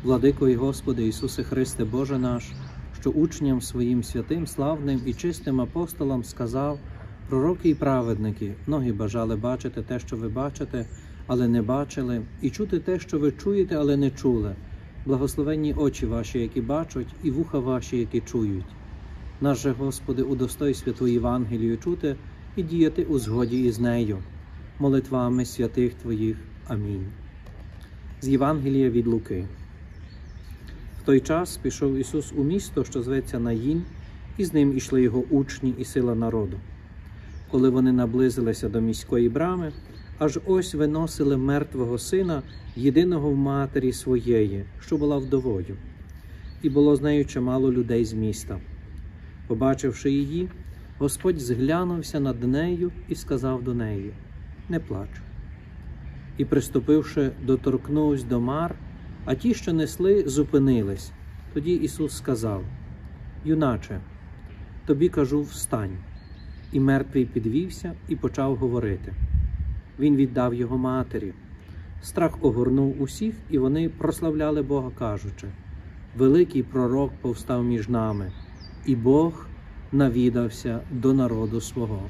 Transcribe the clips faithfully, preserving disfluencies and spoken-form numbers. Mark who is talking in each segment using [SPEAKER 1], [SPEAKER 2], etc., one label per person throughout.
[SPEAKER 1] Владико і Господи Ісусе Христе, Боже наш, що учням своїм святим, славним і чистим апостолам сказав: пророки і праведники, многі бажали бачити те, що ви бачите, але не бачили, і чути те, що ви чуєте, але не чули. Благословенні очі ваші, які бачать, і вуха ваші, які чують. Наш же, Господи, удостой святу Євангелію чути і діяти у згоді із нею. Молитвами святих Твоїх. Амінь. З Євангелія від Луки. В той час пішов Ісус у місто, що зветься Наїн, і з ним ішли його учні і сила народу. Коли вони наблизилися до міської брами, аж ось виносили мертвого сина, єдиного в матері своєї, що була вдовою. І було з нею чимало людей з міста. Побачивши її, Господь зглянувся над нею і сказав до неї: «Не плач». І, приступивши, доторкнувся до мар, а ті, що несли, зупинились. Тоді Ісус сказав: «Юначе, тобі кажу, встань». І мертвий підвівся і почав говорити. Він віддав його матері. Страх огорнув усіх, і вони прославляли Бога, кажучи: «Великий пророк повстав між нами, і Бог навідався до народу свого».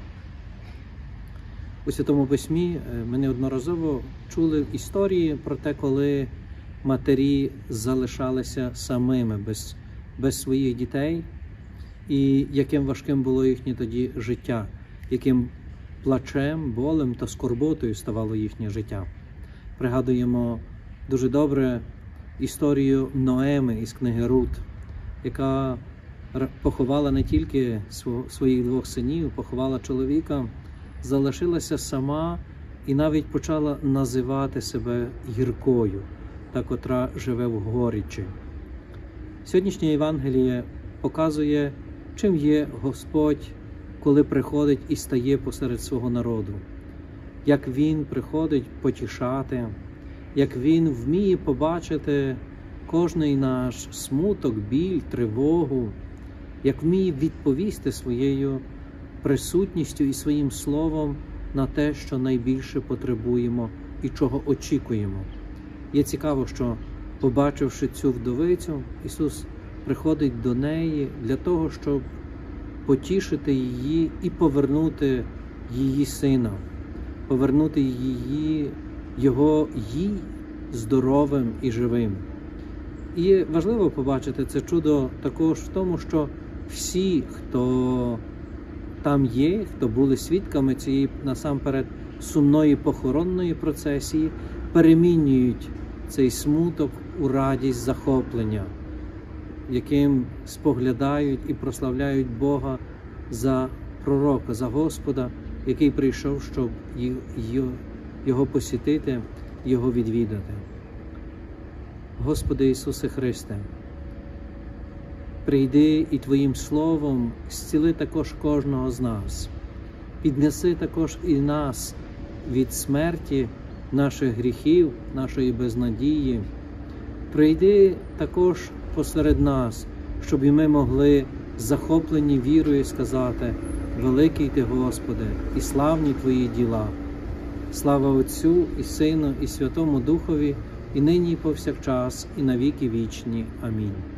[SPEAKER 1] У Святому Письмі ми неодноразово чули історії про те, коли матері залишалися самими, без, без своїх дітей, і яким важким було їхнє тоді життя, яким плачем, болем та скорботою ставало їхнє життя. Пригадуємо дуже добре історію Ноеми із книги Рут, яка поховала не тільки своїх двох синів, поховала чоловіка, залишилася сама і навіть почала називати себе гіркою, та котра живе в горічі. Сьогоднішнє Євангеліє показує, чим є Господь, коли приходить і стає посеред свого народу. Як Він приходить потішати, як Він вміє побачити кожний наш смуток, біль, тривогу, як вміє відповісти своєю присутністю і своїм словом на те, що найбільше потребуємо і чого очікуємо. Є цікаво, що, побачивши цю вдовицю, Ісус приходить до неї для того, щоб потішити її і повернути її сина, повернути її, його їй здоровим і живим. І важливо побачити це чудо також в тому, що всі, хто там є, хто були свідками цієї насамперед сумної похоронної процесії, перемінюють цей смуток у радість захоплення, яким споглядають і прославляють Бога за пророка, за Господа, який прийшов, щоб його посітити, його відвідати. Господи Ісусе Христе, прийди і Твоїм Словом зціли також кожного з нас, піднеси також і нас від смерті, наших гріхів, нашої безнадії. Прийди також посеред нас, щоб і ми могли захоплені вірою сказати: «Великий Ти, Господи, і славні Твої діла». Слава Отцю і Сину і Святому Духові, і нині і повсякчас, і на віки вічні. Амінь.